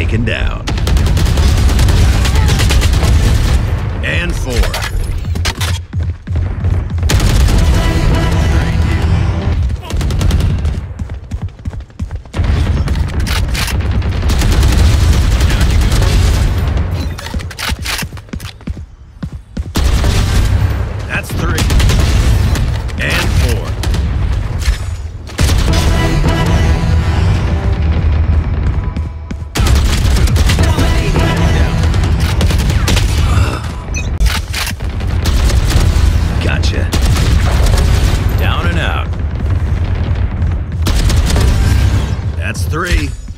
taken down. And 4. That's 3. And 4. Gotcha. Down and out. That's 3.